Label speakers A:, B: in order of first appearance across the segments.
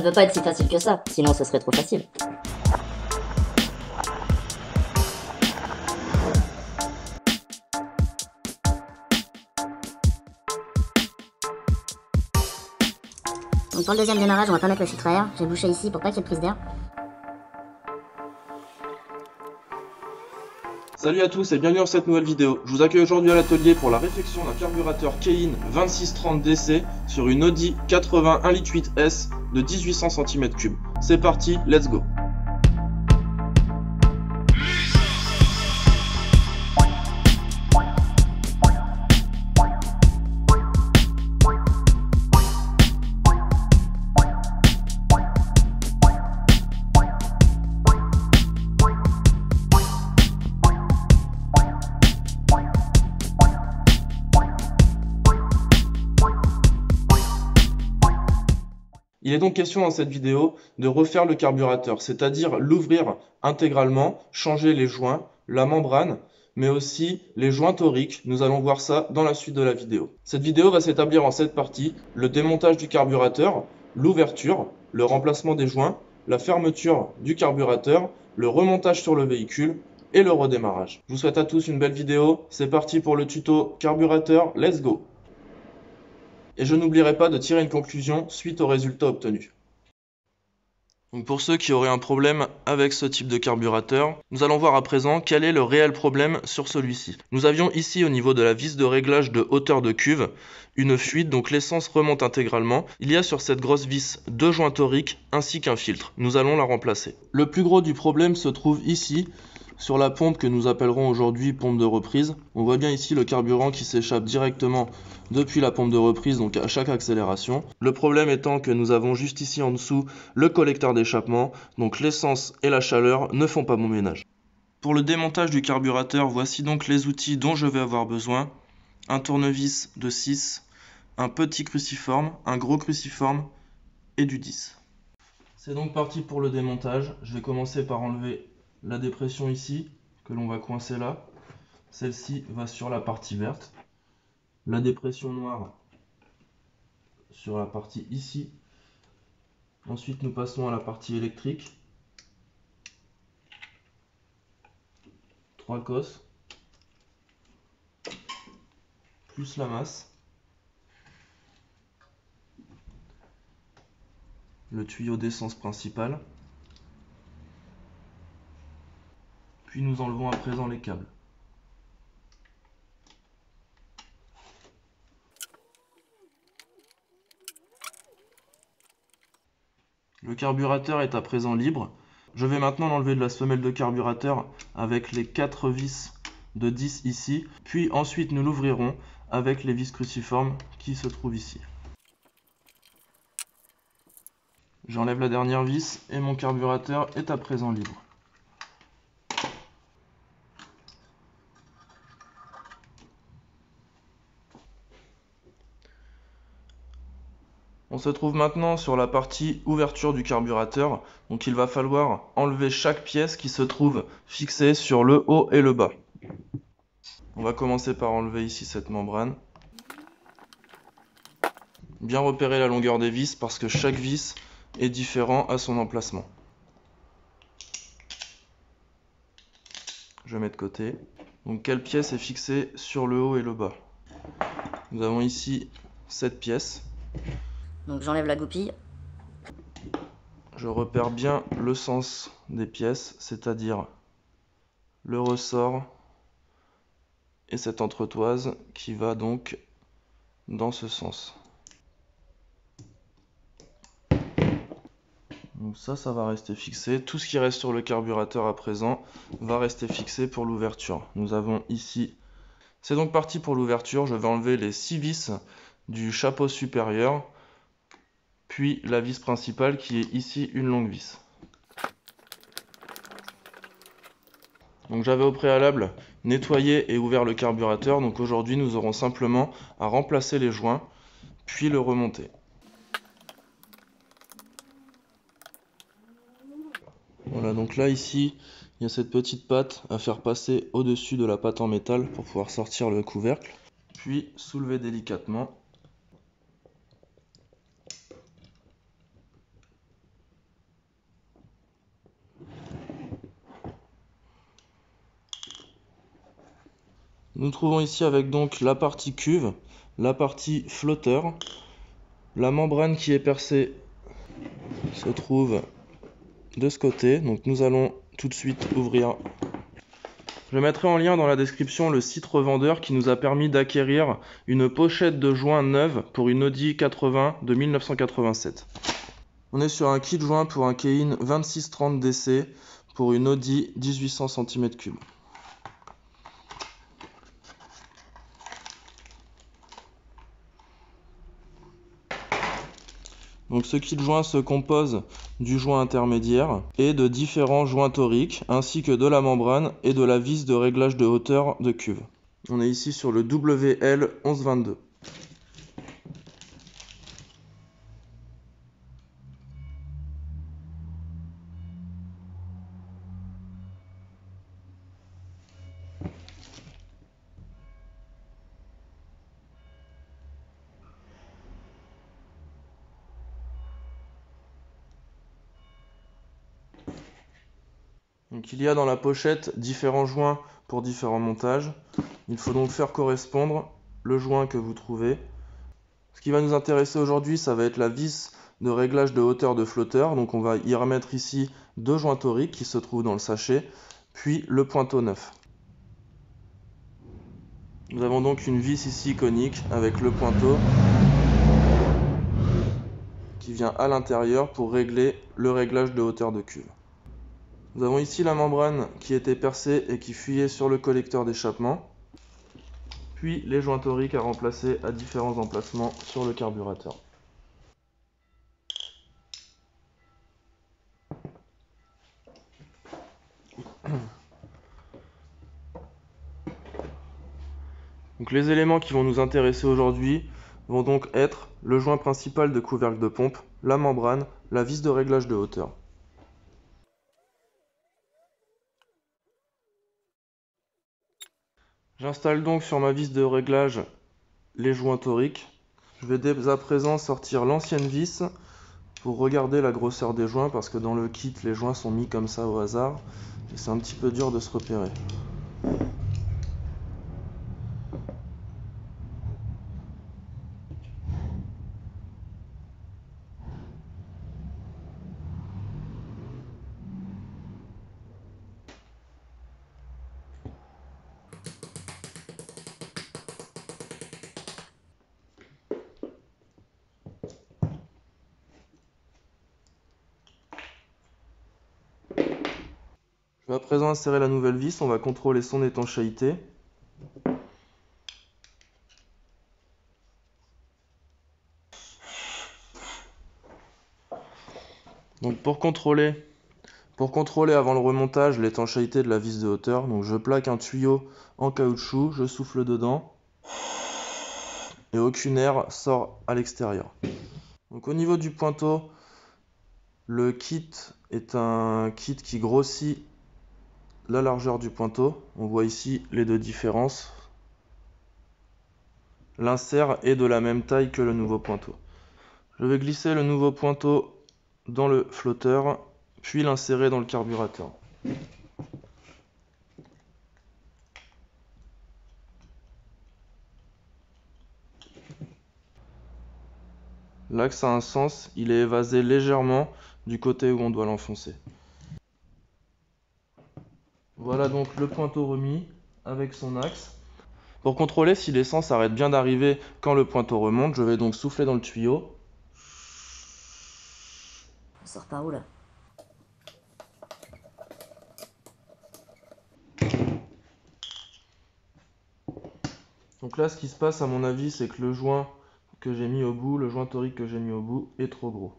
A: peut pas être si facile que ça, sinon ce serait trop facile. Donc pour le deuxième démarrage, on va pas mettre le filtre à air. J'ai bouché ici pour pas qu'il y ait de prise d'air.
B: Salut à tous et bienvenue dans cette nouvelle vidéo. Je vous accueille aujourd'hui à l'atelier pour la réfection d'un carburateur Kein 2630DC sur une Audi 80 1.8 S de 1800 cm3. C'est parti, let's go. Il est donc question dans cette vidéo de refaire le carburateur, c'est-à-dire l'ouvrir intégralement, changer les joints, la membrane, mais aussi les joints toriques. Nous allons voir ça dans la suite de la vidéo. Cette vidéo va s'établir en 7 parties: le démontage du carburateur, l'ouverture, le remplacement des joints, la fermeture du carburateur, le remontage sur le véhicule et le redémarrage. Je vous souhaite à tous une belle vidéo. C'est parti pour le tuto carburateur, let's go! Et je n'oublierai pas de tirer une conclusion suite aux résultats obtenus. Donc pour ceux qui auraient un problème avec ce type de carburateur, nous allons voir à présent quel est le réel problème sur celui-ci. Nous avions ici au niveau de la vis de réglage de hauteur de cuve une fuite, donc l'essence remonte intégralement. Il y a sur cette grosse vis deux joints toriques ainsi qu'un filtre. Nous allons la remplacer. Le plus gros du problème se trouve ici, sur la pompe que nous appellerons aujourd'hui pompe de reprise. On voit bien ici le carburant qui s'échappe directement depuis la pompe de reprise, donc à chaque accélération. Le problème étant que nous avons juste ici en dessous le collecteur d'échappement, donc l'essence et la chaleur ne font pas bon ménage. Pour le démontage du carburateur, voici donc les outils dont je vais avoir besoin. Un tournevis de 6, un petit cruciforme, un gros cruciforme et du 10. C'est donc parti pour le démontage. Je vais commencer par enlever la dépression ici, que l'on va coincer là. Celle-ci va sur la partie verte. La dépression noire sur la partie ici. Ensuite, nous passons à la partie électrique. 3 cosses. Plus la masse. Le tuyau d'essence principal. Puis nous enlevons à présent les câbles. Le carburateur est à présent libre. Je vais maintenant l'enlever de la semelle de carburateur avec les 4 vis de 10 ici. Puis ensuite nous l'ouvrirons avec les vis cruciformes qui se trouvent ici. J'enlève la dernière vis et mon carburateur est à présent libre. On se trouve maintenant sur la partie ouverture du carburateur, donc il va falloir enlever chaque pièce qui se trouve fixée sur le haut et le bas. On va commencer par enlever ici cette membrane. Bien repérer la longueur des vis parce que chaque vis est différent à son emplacement. Je mets de côté. Donc quelle pièce est fixée sur le haut et le bas? Nous avons ici cette pièce.
A: Donc j'enlève la goupille.
B: Je repère bien le sens des pièces, c'est-à-dire le ressort et cette entretoise qui va donc dans ce sens. Donc ça va rester fixé. Tout ce qui reste sur le carburateur à présent va rester fixé pour l'ouverture. Nous avons ici, c'est donc parti pour l'ouverture. Je vais enlever les 6 vis du chapeau supérieur, puis la vis principale qui est ici une longue vis. Donc j'avais au préalable nettoyé et ouvert le carburateur, donc aujourd'hui nous aurons simplement à remplacer les joints, puis le remonter. Voilà, donc là ici, il y a cette petite patte à faire passer au-dessus de la patte en métal pour pouvoir sortir le couvercle, puis soulever délicatement. Nous trouvons ici avec donc la partie cuve, la partie flotteur. La membrane qui est percée se trouve de ce côté, donc nous allons tout de suite ouvrir. Je mettrai en lien dans la description le site revendeur qui nous a permis d'acquérir une pochette de joints neuve pour une Audi 80 de 1987. On est sur un kit joint pour un Kein 2630 DC pour une Audi 1800 cm3. Donc ce kit joint se compose du joint intermédiaire et de différents joints toriques, ainsi que de la membrane et de la vis de réglage de hauteur de cuve. On est ici sur le WL1122. Donc il y a dans la pochette différents joints pour différents montages. Il faut donc faire correspondre le joint que vous trouvez. Ce qui va nous intéresser aujourd'hui, ça va être la vis de réglage de hauteur de flotteur. Donc on va y remettre ici deux joints toriques qui se trouvent dans le sachet, puis le pointeau neuf. Nous avons donc une vis ici conique avec le pointeau qui vient à l'intérieur pour régler le réglage de hauteur de cuve. Nous avons ici la membrane qui était percée et qui fuyait sur le collecteur d'échappement, puis les joints toriques à remplacer à différents emplacements sur le carburateur. Donc les éléments qui vont nous intéresser aujourd'hui vont donc être le joint principal de couvercle de pompe, la membrane, la vis de réglage de hauteur. J'installe donc sur ma vis de réglage les joints toriques. Je vais dès à présent sortir l'ancienne vis pour regarder la grosseur des joints parce que dans le kit les joints sont mis comme ça au hasard et c'est un petit peu dur de se repérer. Je vais à présent insérer la nouvelle vis, on va contrôler son étanchéité. Donc pour contrôler avant le remontage l'étanchéité de la vis de hauteur, donc je plaque un tuyau en caoutchouc, je souffle dedans et aucune air sort à l'extérieur. Donc au niveau du pointeau, le kit est un kit qui grossit la largeur du pointeau. On voit ici les deux différences. L'insert est de la même taille que le nouveau pointeau. Je vais glisser le nouveau pointeau dans le flotteur, puis l'insérer dans le carburateur. L'axe a un sens, il est évasé légèrement du côté où on doit l'enfoncer. Voilà donc le pointeau remis avec son axe. Pour contrôler si l'essence arrête bien d'arriver quand le pointeau remonte, je vais donc souffler dans le tuyau.
A: Ça sort par où là?
B: Donc là, ce qui se passe à mon avis, c'est que le joint que j'ai mis au bout, le joint torique que j'ai mis au bout, est trop gros.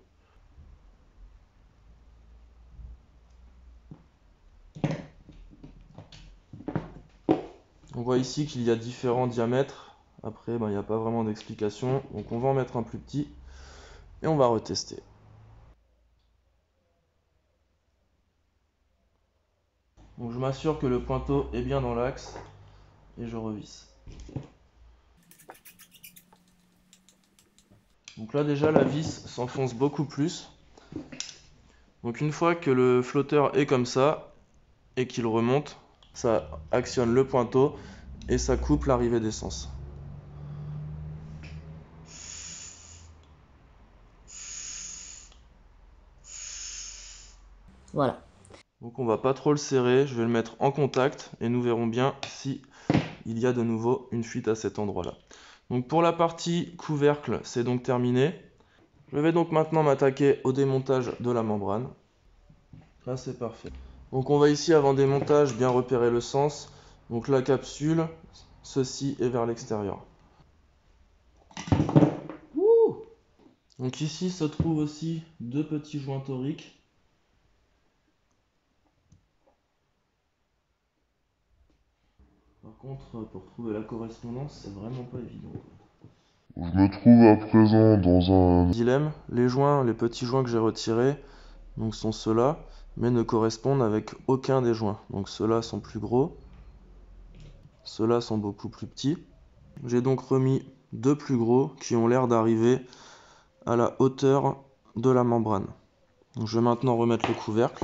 B: On voit ici qu'il y a différents diamètres. Après, il n'y a pas vraiment d'explication. Donc on va en mettre un plus petit et on va retester. Donc je m'assure que le pointeau est bien dans l'axe et je revisse. Donc là déjà la vis s'enfonce beaucoup plus. Donc une fois que le flotteur est comme ça et qu'il remonte, ça actionne le pointeau et ça coupe l'arrivée d'essence.
A: Voilà.
B: Donc on va pas trop le serrer, je vais le mettre en contact et nous verrons bien si il y a de nouveau une fuite à cet endroit-là. Donc pour la partie couvercle, c'est donc terminé. Je vais donc maintenant m'attaquer au démontage de la membrane. Là c'est parfait. Donc on va ici avant démontage bien repérer le sens. Donc la capsule, ceci est vers l'extérieur. Donc ici se trouvent aussi deux petits joints toriques. Par contre, pour trouver la correspondance, c'est vraiment pas évident.
C: Je me trouve à présent dans un
B: Dilemme, les petits joints que j'ai retirés, donc sont ceux-là, mais ne correspondent avec aucun des joints. Donc ceux-là sont plus gros, ceux-là sont beaucoup plus petits. J'ai donc remis deux plus gros qui ont l'air d'arriver à la hauteur de la membrane. Donc je vais maintenant remettre le couvercle.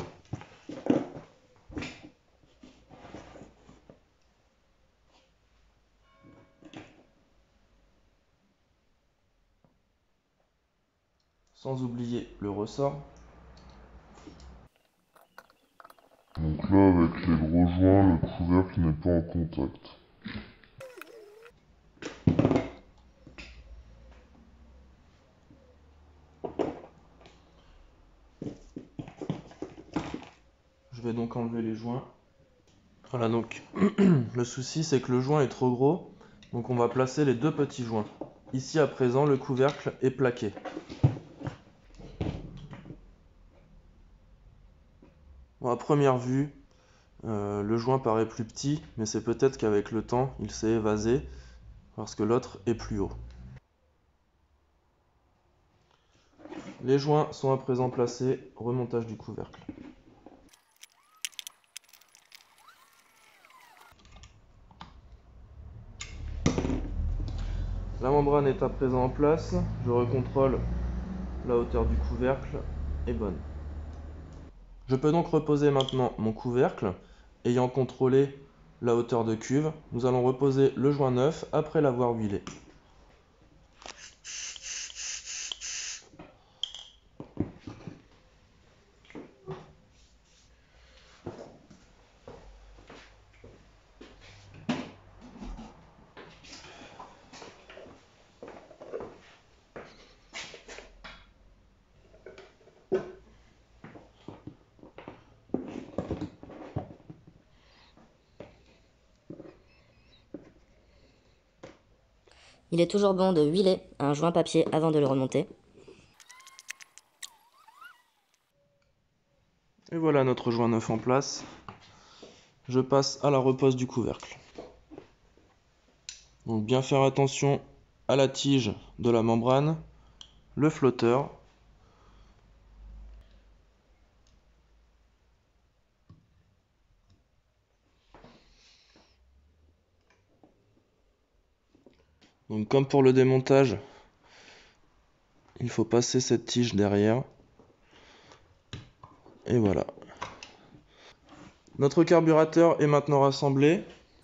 B: Sans oublier le ressort.
C: Donc là, avec les gros joints, le couvercle n'est pas en contact.
B: Je vais donc enlever les joints. Voilà, donc le souci c'est que le joint est trop gros, donc on va placer les deux petits joints. Ici à présent, le couvercle est plaqué. Bon, à première vue, le joint paraît plus petit, mais c'est peut-être qu'avec le temps, il s'est évasé parce que l'autre est plus haut. Les joints sont à présent placés, remontage du couvercle. La membrane est à présent en place, je recontrôle la hauteur du couvercle est bonne. Je peux donc reposer maintenant mon couvercle, ayant contrôlé la hauteur de cuve. Nous allons reposer le joint neuf après l'avoir huilé.
A: Il est toujours bon de huiler un joint papier avant de le remonter.
B: Et voilà notre joint neuf en place. Je passe à la repose du couvercle. Donc bien faire attention à la tige de la membrane, le flotteur. Donc comme pour le démontage, il faut passer cette tige derrière. Et voilà. Notre carburateur est maintenant rassemblé.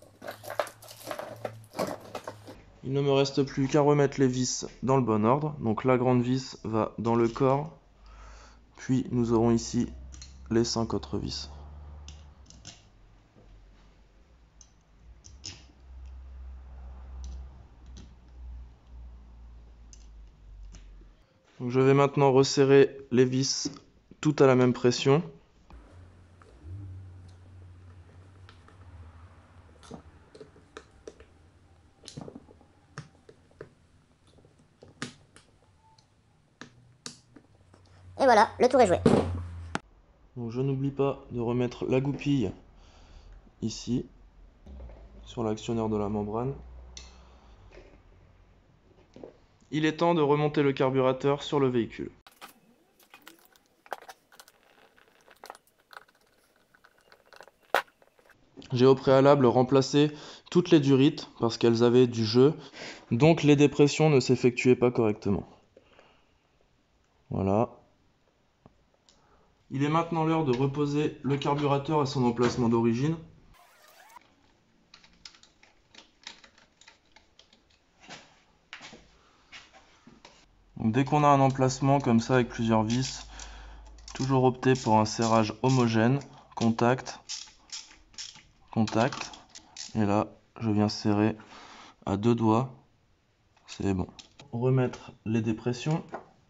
B: Il ne me reste plus qu'à remettre les vis dans le bon ordre. Donc la grande vis va dans le corps. Puis nous aurons ici les 5 autres vis. Donc je vais maintenant resserrer les vis toutes à la même pression.
A: Et voilà, le tour est joué.
B: Donc je n'oublie pas de remettre la goupille ici, sur l'actionnaire de la membrane. Il est temps de remonter le carburateur sur le véhicule. J'ai au préalable remplacé toutes les durites parce qu'elles avaient du jeu, donc les dépressions ne s'effectuaient pas correctement. Voilà. Il est maintenant l'heure de reposer le carburateur à son emplacement d'origine. Donc dès qu'on a un emplacement comme ça avec plusieurs vis, toujours opter pour un serrage homogène, contact, contact, et là je viens serrer à 2 doigts, c'est bon. Remettre les dépressions,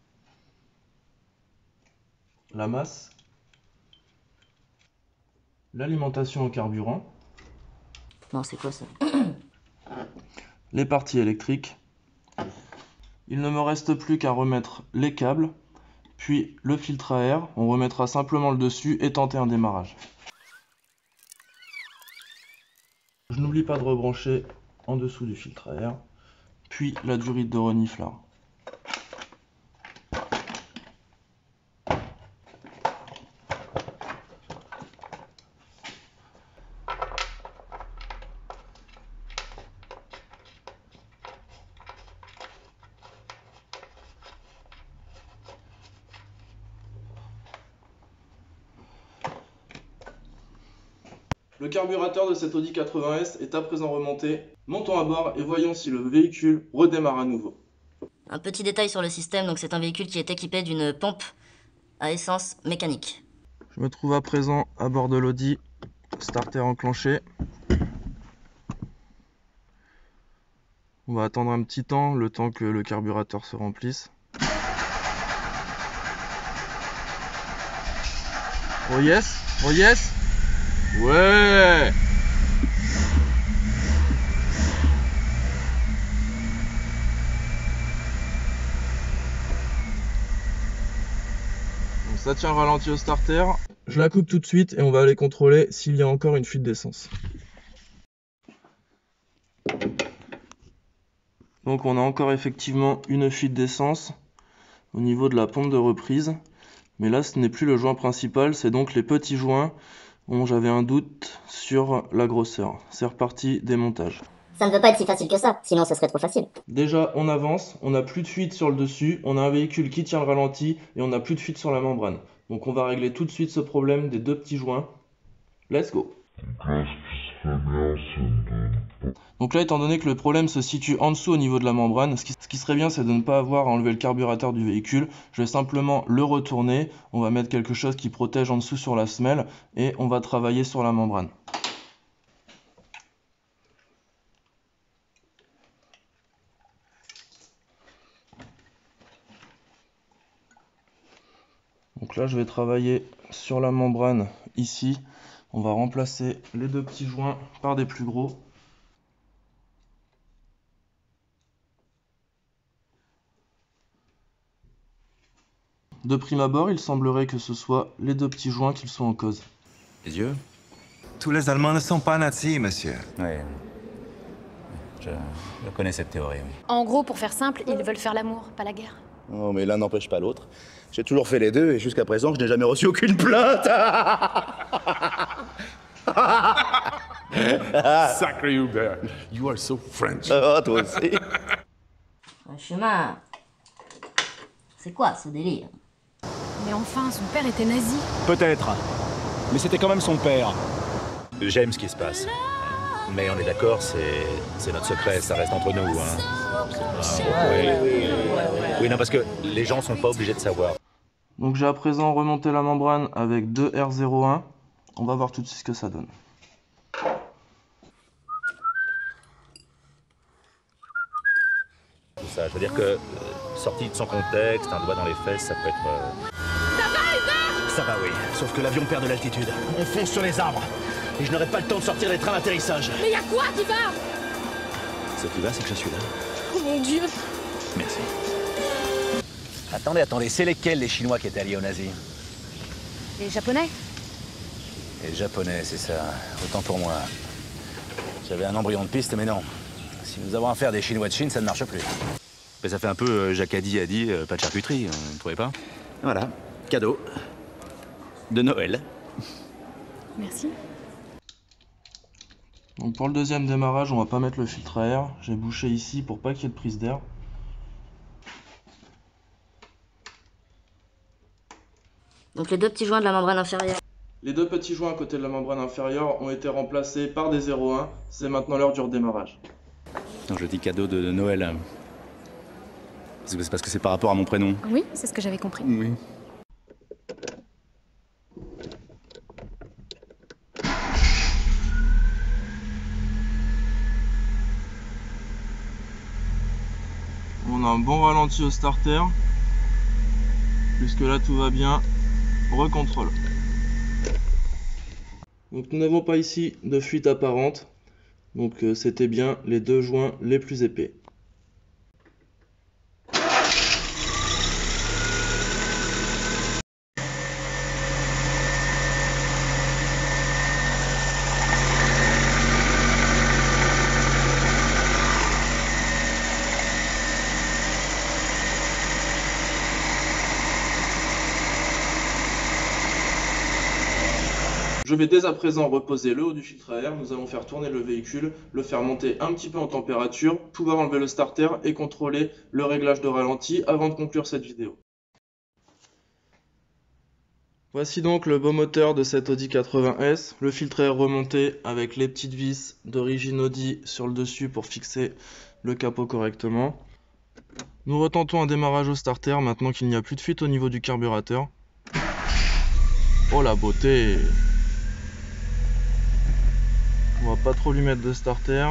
B: la masse, l'alimentation au carburant,
A: Non, c'est quoi ça?
B: les parties électriques. Il ne me reste plus qu'à remettre les câbles, puis le filtre à air. On remettra simplement le dessus et tenter un démarrage. Je n'oublie pas de rebrancher en dessous du filtre à air, puis la durite de reniflard. Le carburateur de cette Audi 80S est à présent remonté. Montons à bord et voyons si le véhicule redémarre à nouveau.
A: Un petit détail sur le système, donc c'est un véhicule qui est équipé d'une pompe à essence mécanique.
B: Je me trouve à présent à bord de l'Audi, starter enclenché. On va attendre un petit temps, le temps que le carburateur se remplisse. Oh yes, oh yes. Ouais. Donc ça tient le ralenti au starter. Je la coupe tout de suite et on va aller contrôler s'il y a encore une fuite d'essence. Donc on a encore effectivement une fuite d'essence au niveau de la pompe de reprise. Mais là ce n'est plus le joint principal, c'est donc les petits joints. Bon, j'avais un doute sur la grosseur. C'est reparti, démontage.
A: Ça ne veut pas être si facile que ça, sinon ce serait trop facile.
B: Déjà, on avance, on n'a plus de fuite sur le dessus, on a un véhicule qui tient le ralenti et on n'a plus de fuite sur la membrane. Donc on va régler tout de suite ce problème des deux petits joints. Let's go. Donc là, étant donné que le problème se situe en dessous au niveau de la membrane, ce qui serait bien, c'est de ne pas avoir à enlever le carburateur du véhicule. Je vais simplement le retourner, on va mettre quelque chose qui protège en dessous sur la semelle et on va travailler sur la membrane. Donc là, je vais travailler sur la membrane ici. On va remplacer les deux petits joints par des plus gros. De prime abord, il semblerait que ce soit les deux petits joints qui sont en cause.
D: Les yeux?
E: Tous les Allemands ne sont pas nazis, monsieur.
D: Oui. Je connais cette théorie, oui.
F: En gros, pour faire simple, ils veulent faire l'amour, pas la guerre.
G: Oh, mais l'un n'empêche pas l'autre. J'ai toujours fait les deux et jusqu'à présent, je n'ai jamais reçu aucune plainte.
H: Sacré Hubert, you are so French.
G: Oh, toi aussi.
A: Un chemin. C'est quoi ce délire?
F: Mais enfin, son père était nazi.
I: Peut-être. Mais c'était quand même son père.
D: J'aime ce qui se passe. Mais on est d'accord, c'est notre secret, ça reste entre nous. Hein. Oui, non, parce que les gens sont pas obligés de savoir.
B: Donc j'ai à présent remonté la membrane avec 2 R01. On va voir tout de suite ce que ça donne.
D: Tout ça, je veux dire que, sorti de son contexte, un doigt dans les fesses, ça peut être...
F: Ça va, Hubert?
I: Ça va, oui. Sauf que l'avion perd de l'altitude. On fonce sur les arbres. Et je n'aurai pas le temps de sortir les trains d'atterrissage.
F: Mais y a quoi qui va?
I: Ce qui va, c'est que je suis là.
F: Oh mon Dieu!
I: Merci. Attendez, c'est lesquels les Chinois qui étaient alliés aux nazis?
F: Les Japonais?
I: Les Japonais, c'est ça. Autant pour moi. J'avais un embryon de piste, mais non. Si nous avons affaire des Chinois de Chine, ça ne marche plus.
D: Mais ça fait un peu Jacques a dit, pas de charcuterie, vous ne trouvez pas?
G: Voilà, cadeau de Noël.
F: Merci.
B: Donc pour le deuxième démarrage, on va pas mettre le filtre à air. J'ai bouché ici pour pas qu'il y ait de prise d'air.
A: Donc les deux petits joints de la membrane inférieure.
B: Les deux petits joints à côté de la membrane inférieure ont été remplacés par des 0,1. C'est maintenant l'heure du redémarrage.
D: Non, je dis cadeau de Noël.
G: C'est parce que c'est par rapport à mon prénom.
F: Oui, c'est ce que j'avais compris.
G: Oui.
B: On a un bon ralenti au starter. Jusque là tout va bien. Recontrôle. Donc nous n'avons pas ici de fuite apparente. Donc c'était bien les 2 joints les plus épais. Je vais dès à présent reposer le haut du filtre à air, nous allons faire tourner le véhicule, le faire monter un petit peu en température, pouvoir enlever le starter et contrôler le réglage de ralenti avant de conclure cette vidéo. Voici donc le beau moteur de cette Audi 80S, le filtre à air remonté avec les petites vis d'origine Audi sur le dessus pour fixer le capot correctement. Nous retentons un démarrage au starter maintenant qu'il n'y a plus de fuite au niveau du carburateur. Oh la beauté! On va pas trop lui mettre de starter.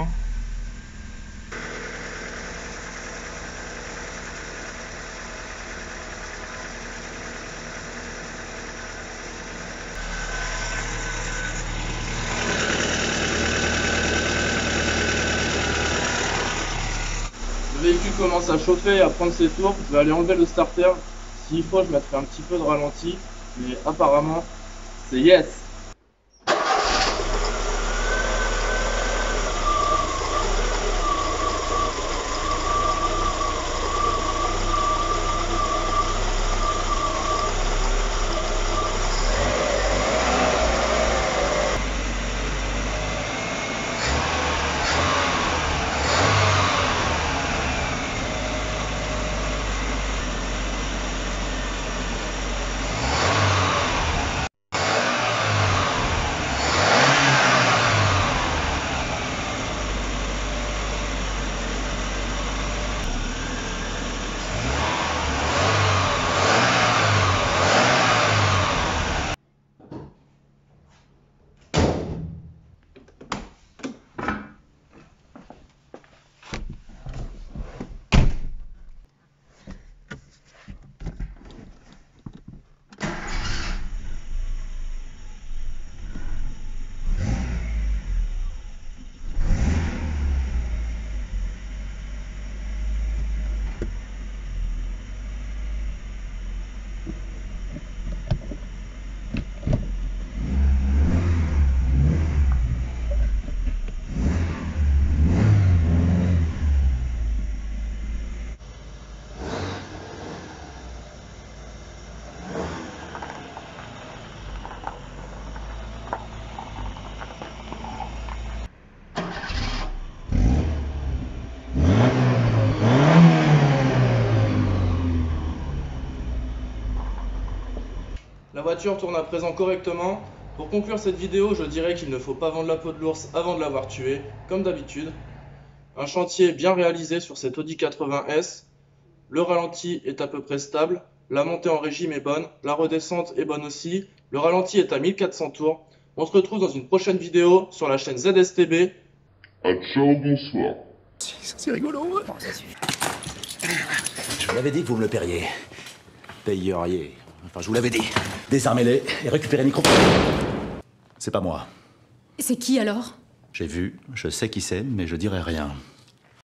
B: Le véhicule commence à chauffer et à prendre ses tours. Je vais aller enlever le starter. S'il faut, je mettrai un petit peu de ralenti. Mais apparemment, c'est yes! La voiture tourne à présent correctement. Pour conclure cette vidéo, je dirais qu'il ne faut pas vendre la peau de l'ours avant de l'avoir tué, comme d'habitude. Un chantier bien réalisé sur cette Audi 80S. Le ralenti est à peu près stable, la montée en régime est bonne, la redescente est bonne aussi. Le ralenti est à 1400 tours. On se retrouve dans une prochaine vidéo sur la chaîne ZSTB.
C: Ciao, bonsoir.
G: C'est rigolo. Bon, ça suffit. Je vous l'avais dit que vous me le paieriez. Payeriez. Enfin, je vous l'avais dit. Désarmez-les et récupérez le micro. C'est pas moi.
F: C'est qui alors?
G: J'ai vu, je sais qui c'est, mais je dirai rien.